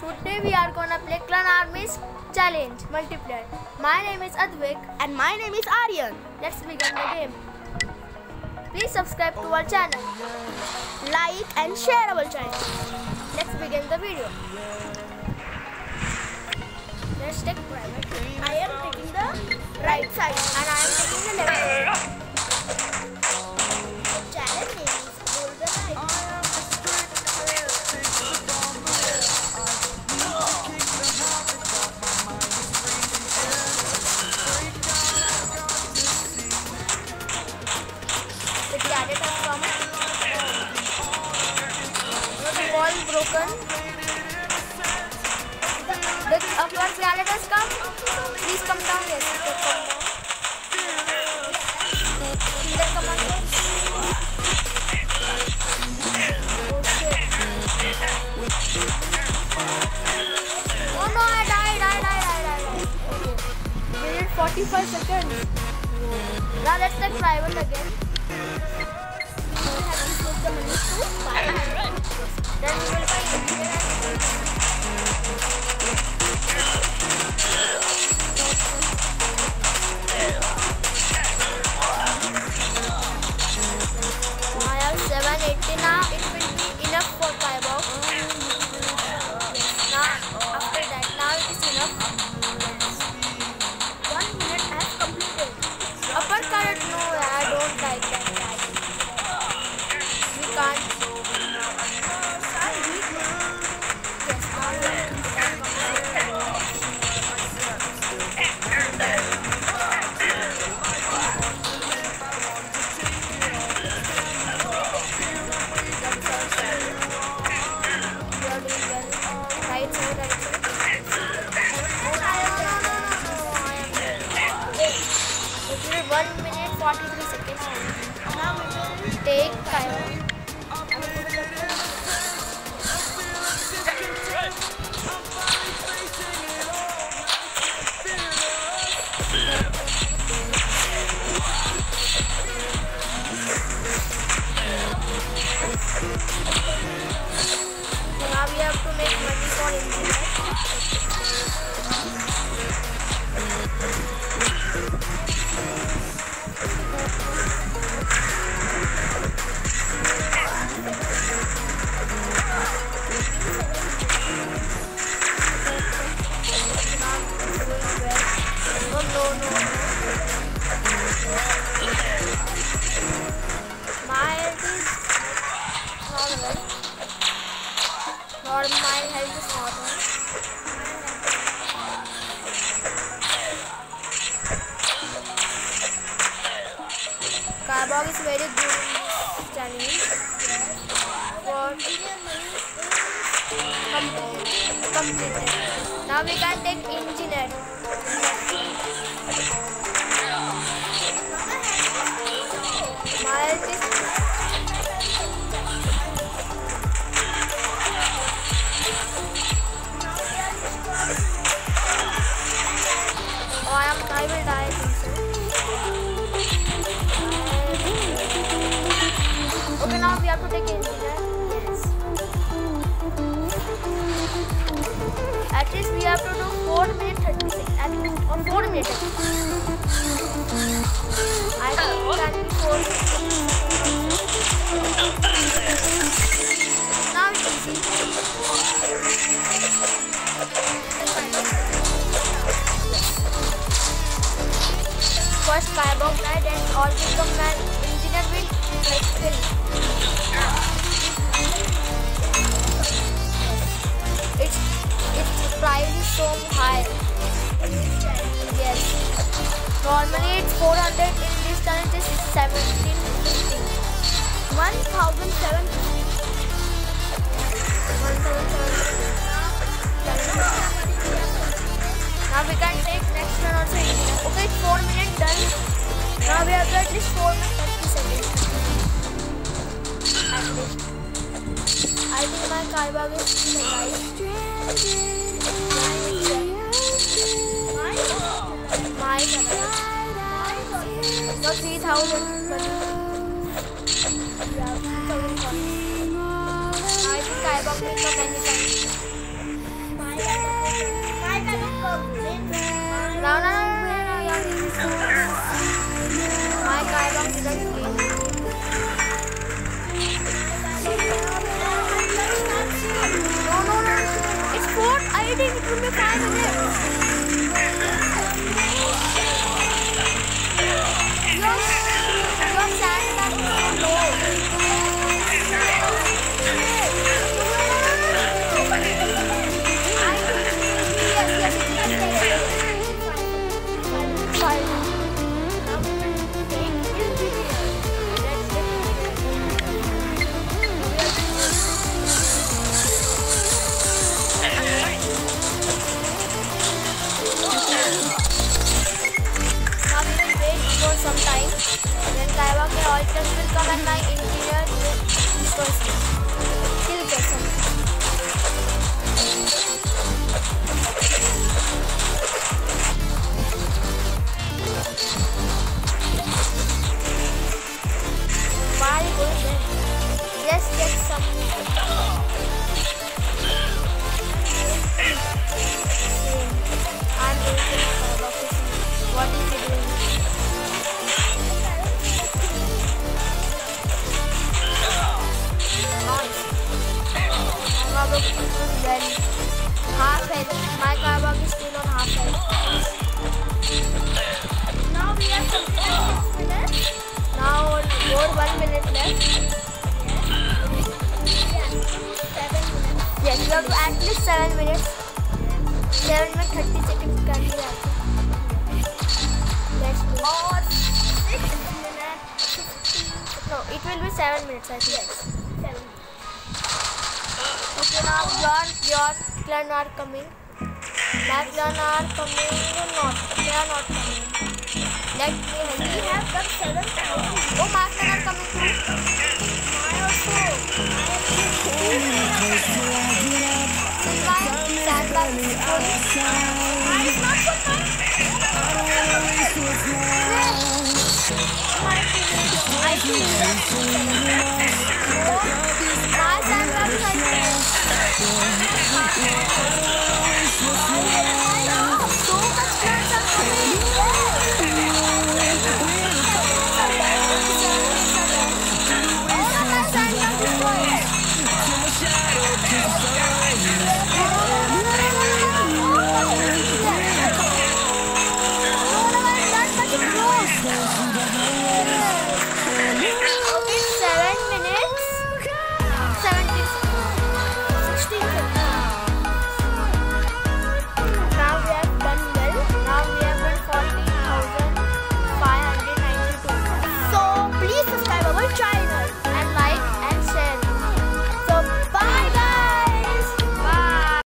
Today we are gonna play Clan Armies Challenge multiplayer. My name is Advik And my name is Aryan. Let's begin the game. Please subscribe to our channel. Like and share our channel. Let's begin the video. Let's take private. I am taking the right side And I am taking the left side. challenge name is Golden Knight. The cadet has come. The wall broken. The upper cadet has come. Please come down. Yes, come down. Healer commander. Oh shit. Oh no, I died. Okay. We did 45 seconds. Now let's take private again. We have to put the money to 500. Then we will find engineer. I have 780 now. It will be enough for Cyborg. Now after that, now it is enough. 1 minute has completed. Upper current, no, I don't like that guy. We can't. Yes, now we have to right side. It will 1 minute 43 seconds. Now we will Take time. So now we have to make money for engineers. No. My health is normal. My health is normal. Cyborg is very good in this challenge. For completed. Now we can take engineer. My health is I will die, I think so. Okay, now we have to take engineer. Yes. At least we have to do 4 minutes 30 seconds. At least, or 4 minutes. I think it can be 4 minutes. Now it's easy. First Cyborg died and all become an engineer will like kill. Its price is so high. Yes. Normally it's 400, in this challenge is 1750. 1750. Now we can take next one also engineer. Okay, it's 4 minutes done. Now we have to at least 4 minutes 30 seconds. At least. I think my Cyborg is alive. My no 3000 money. Yeah, 3000 money. I think Cyborg will come anytime. will be 5 minutes. Your sandbag is so low. For some time, then Kaiwa के oysters will come and my interior person. Kill person. Why are you going there? Just get some. I'm going to Kaiwa to see what is he doing. Well, half health. My Kaiwa is still on half health. Now we have completed 6 minutes. Now more 1 minute left. Yes, 7 minutes. Yes, we have to at least 7 minutes. 7 minutes 30 seconds can be at. Let's do it. Or 6 minutes. 15. No, it will be 7 minutes I think. Yes, 7. Okay, now your clan are coming. My clan are coming or not? They are not coming. Let me help We you. have got 7,000. Oh, my clan are coming too. I also. See my sandbag is full. I did not put mine. I feel